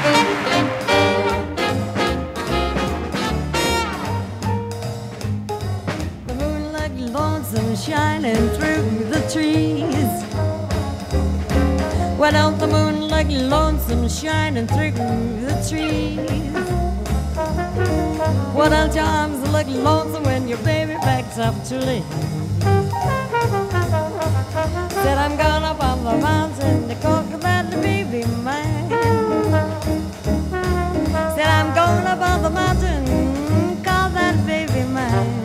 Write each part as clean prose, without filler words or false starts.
The moon looked lonesome shining through the trees. Why don't the moon look lonesome shining through the trees? Why don't your arms look lonesome when your baby backs up to leave? Said I'm going up on the mountain to conquer that baby mine. Said I'm going up on the mountain, call that baby mine.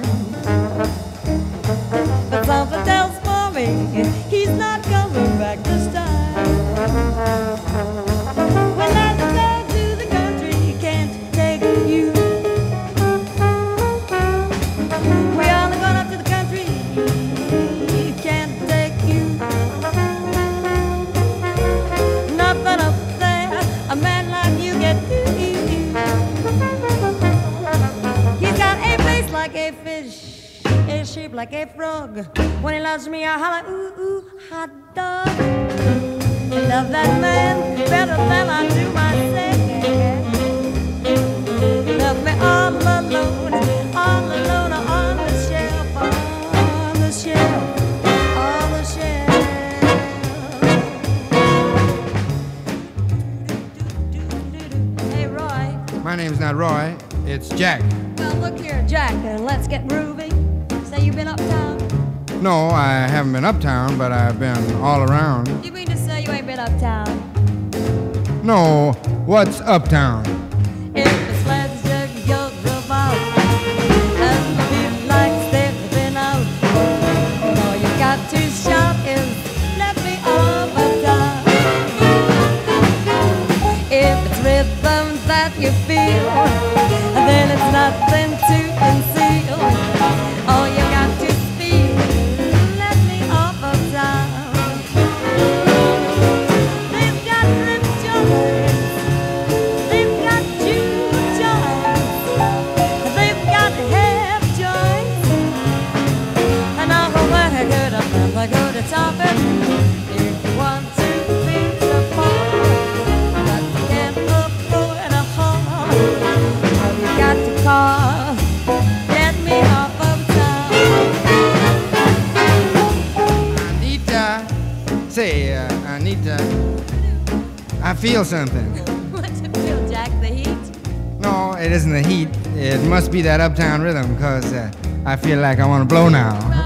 But something tells for me he's not coming back this time. Well, let's go to the country, can't take you. We all are going up to the country, can't take you. Nothing up there, a man like you get to eat. He's got a face like a fish, a shape like a frog. When he loves me, I holler, ooh, ooh, hot dog. Love that man better than I do myself. Love me all alone on the shelf, on the shelf, on the shelf. Hey, Roy. My name's not Roy, it's Jack. Well, look here, Jack, let's get groovy. Say you've been uptown. No, I haven't been uptown, but I've been all around. You mean to say you ain't been uptown? No, what's uptown? If the sleds just go about and the people like stepping out, all you got to shout is, let me off uptown. If it's rhythm that you feel, then it's nothing to conceal. All you got to speak, let me off uptown. They've got rip joints, they've got juke joints, they've got half joints, and I'll go back and good up and I go to top it. If you want to be the part, but you can't afford a hall, all you got to call, get me off uptown. Anita, say, Anita, I feel something. What's it feel, Jack? The heat? No, it isn't the heat. It must be that uptown rhythm, because I feel like I want to blow now.